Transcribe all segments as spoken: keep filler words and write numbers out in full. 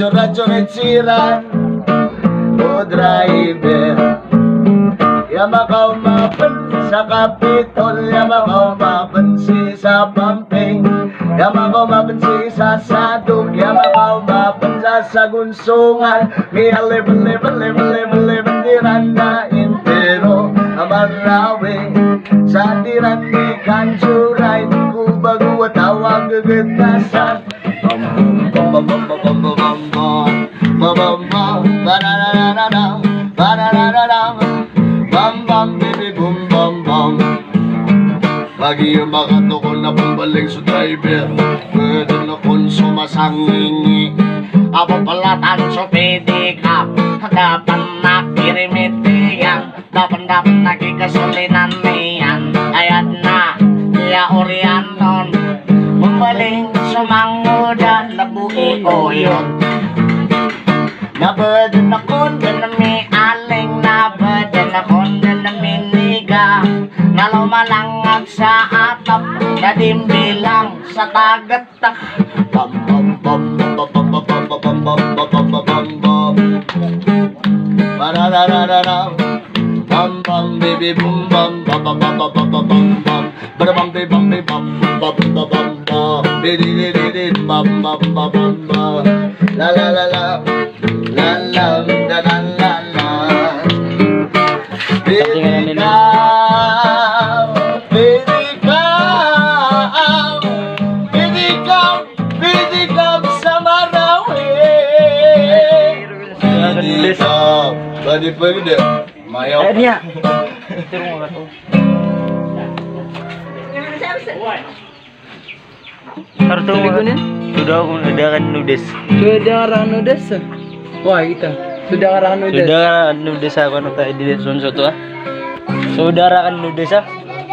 coret-coret siran o driver. Ya makaw mapen sa Kapitol, ya makaw mapensi sa Pamping, ya makaw mapensi sa Sadug, ya makaw mapensa sa Gunsungan. Mi halibal-libal-libal-libal diranda intero Amarawi sa dirandi Kansuray Kubagu at tawag gagatasan. Bam bam bam bam bam bam bam bam bam ba-da-da-da-da-da ba-da-da-da-da bam bam baby boom bam bam. Lagi yung makato ko na bumbaling sa driver, pwede na kung sumasangingi. Ako pala tanso pedicab, dapat nakirimitigan, dapat dapat nakikasulinan niyan. Ayat na, iya orianton, bumbaling sumanguda, labui oyot. Nabadan akong danami aling, nabadan akong danami niga, na lumalangag sa atap, na dimbilang sa tagatak. Bam bam bam bam bam bam bam bam bam bam bam bam ba da da da da bam bam baby boom bam bam bam bam bam bam bam bam ba bam baby bam baby bam bam bam bam bam baby di di di bam bam bam bam bam la la la la la la la la la la baby cow baby cow baby cow baby cow sa Marawi baby cow badi pwede mayo eh niya Kartu kunin sudah sudah kan nudes Sudah orang nudes. Wah itu. Sudah orang nudes. sudah nudes aku nu tadi di sunso tuh ah. Saudara kan nudes ah.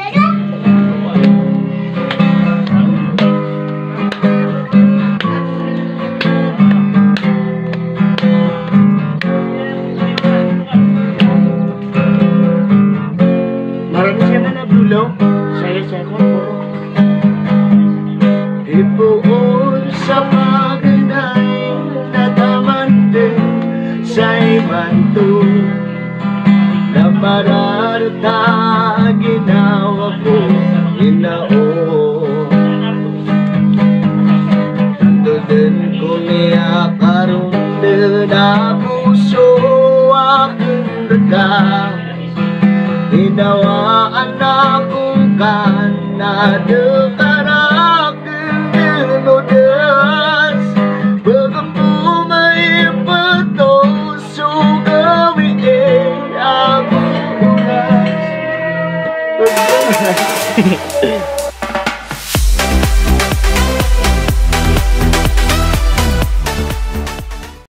Marami siya na nabulaw. Saya saya kok puro. Ipuon sa maganay na tamante sa'y manto na mararata ginawa ko inaon. Doon ko niya karoon na puso aking daga, hinawaan akong kanado